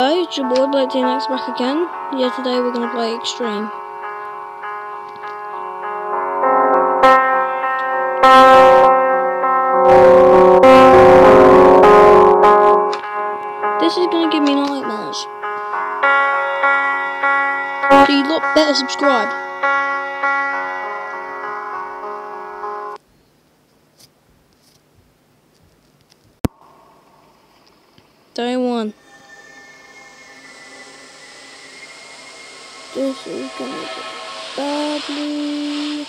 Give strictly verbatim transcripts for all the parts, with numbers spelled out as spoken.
Hi, it's your boy Blake T N X back again. Yeah, today we're going to play Extreme. This is going to give me nightmares. So you lot better subscribe. Day one. This is going to go badly.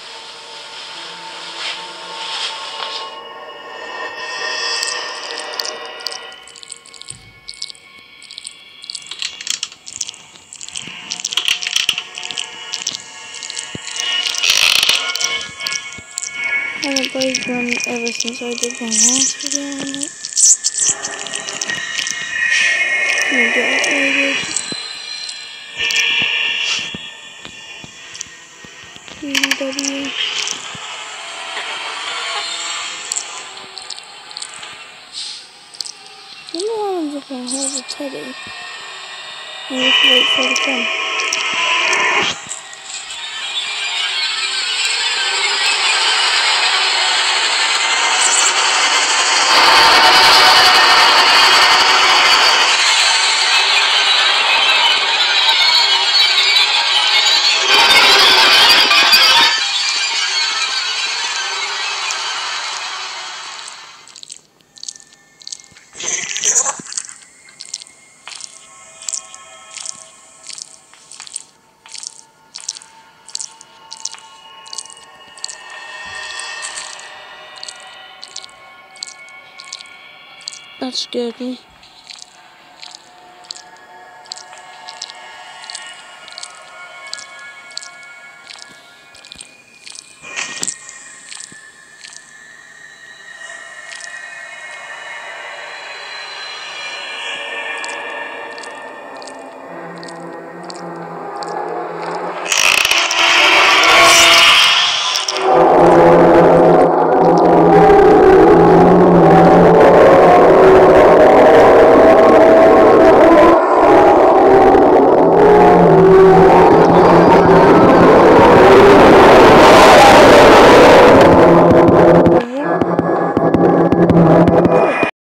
I haven't played one ever since I did my last video on it. Gonna get uploaded. B B W. You know what I'm just gonna hold a teddy and just wait for the gun. That scared me.